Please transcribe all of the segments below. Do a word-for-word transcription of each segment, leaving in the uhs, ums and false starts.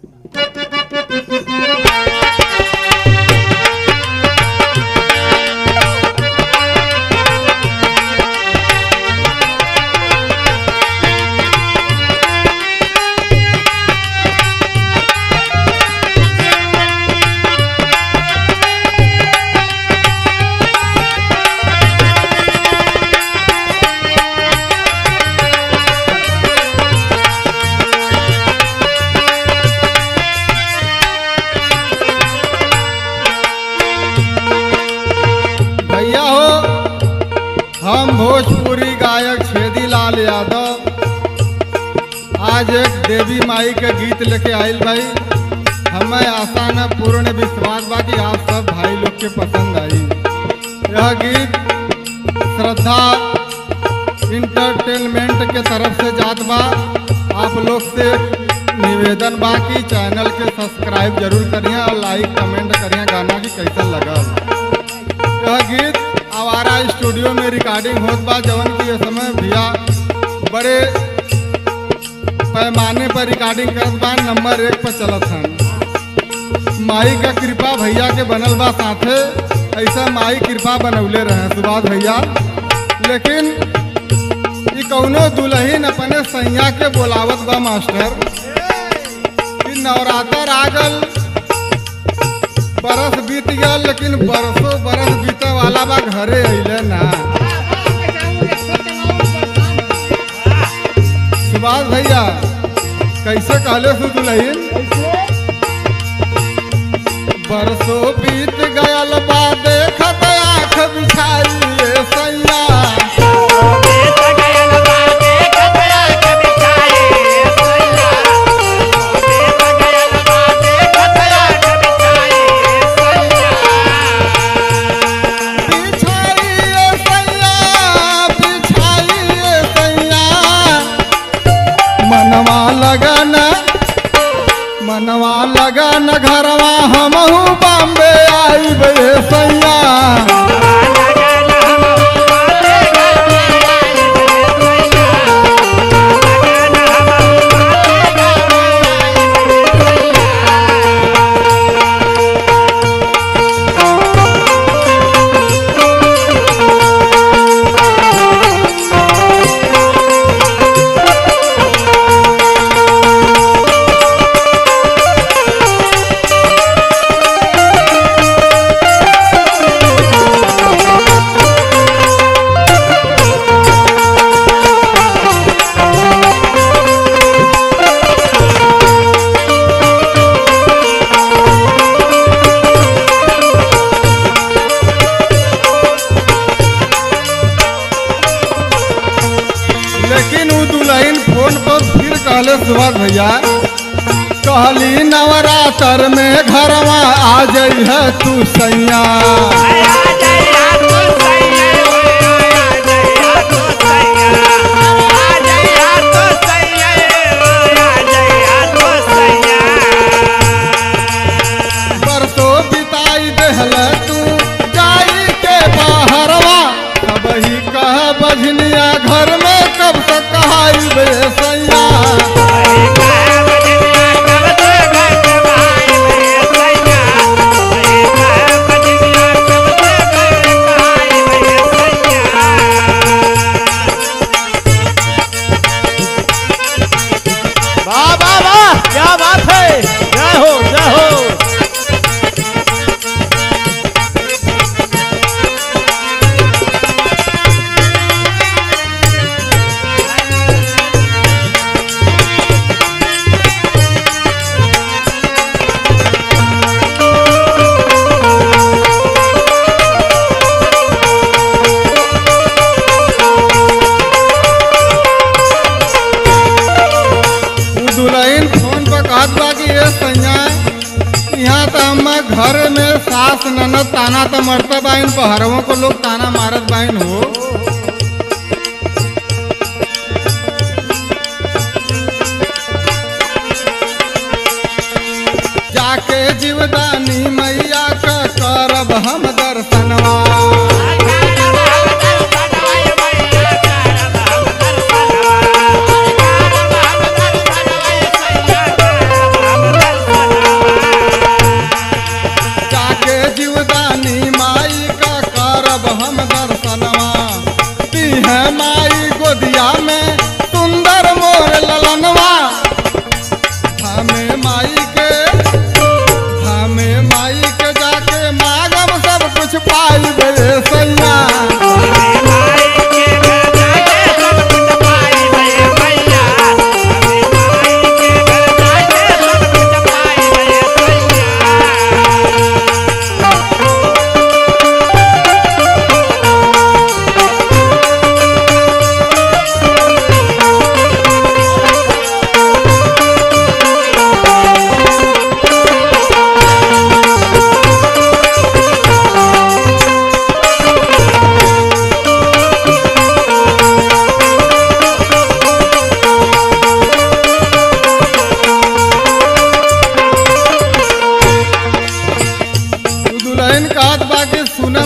हम भोजपुरी गायक छेदीलाल यादव आज एक देवी माई के गीत लेके आइल भाई। हमें आशा न पूर्ण विश्वास बा कि आप सब भाई लोग के पसंद आई। यह गीत श्रद्धा इंटरटेनमेंट के तरफ से जात बा। आप लोग से निवेदन बा कि चैनल के सब्सक्राइब जरूर करिए और लाइक कमेंट करिए गाना की कैसा लगा। यह गीत आवारा स्टूडियो में रिकॉर्डिंग होत बा, जवन की ये समय भैया बड़े पैमाने पर रिकॉर्डिंग करत बा, नंबर एक पर चलत हन। माई का कृपा भैया के बनल बा, साथे ऐसा माई कृपा बनौले रहे सुभाष भैया। लेकिन ये कौनो दुल्हन अपने सैया के बोलावत बा मास्टर कि नवरात्र आगल बरस बीत गया, लेकिन बरसों बरस बीते वाला बा घरे अइले ना। सुभाष भैया कैसे कहले सु दुल्हन बरसों बीत गयल बा देखत आँख बिछाई सैया। मनवा लगन घरवा हमहू बॉम्बे आई बे सैया। सुभाष भैया कहली नवरात्र में घरवा आ जाई है तू सैया। बरसों बिताई देहल तू जाई के बाहरवा, अब ही कह बजनिया घर में कब से कहाई बे सैया। यहाँ तो हम घर में सास ननद ताना तो मरता बाइन, पहरवों को लोग ताना मारत बाइन हो। जाके जीवदानी मैया का करब हम दर्शनवा।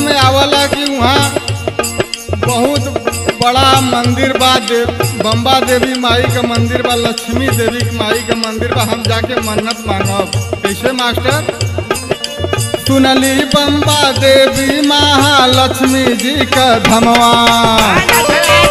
में आवला कि वहाँ बहुत बड़ा मंदिर बा, दे, बम्बा देवी माई का मंदिर बा, लक्ष्मी देवी की माई का मंदिर बा, हम जाके मन्नत मांगब। कैसे मास्टर? सुनली बम्बा देवी महालक्ष्मी जी का धमवा,